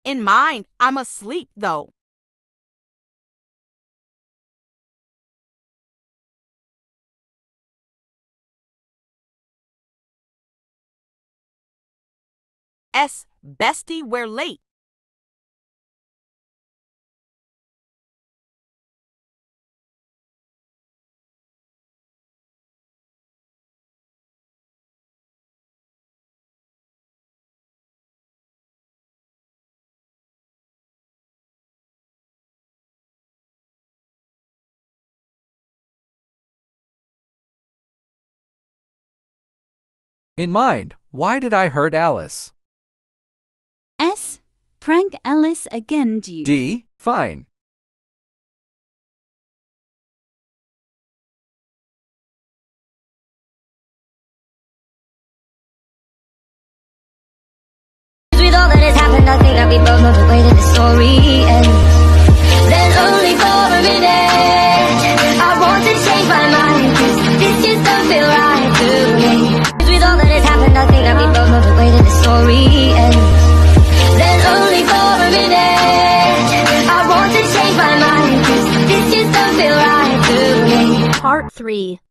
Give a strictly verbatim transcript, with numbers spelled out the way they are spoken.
In mind, I'm asleep, though. S. Bestie, we're late. In mind, why did I hurt Alice? S. Prank Alice again, dude. D. Fine. With all that has happened, I think that we both know the way that the story ends. Then only for a minute, I want to change my mind, 'cause this just don't feel right to me. With all that has happened, I think that we both know the way that the story ends. Then only for a minute, I want to change my mind, 'cause this just don't feel right to me. Part three.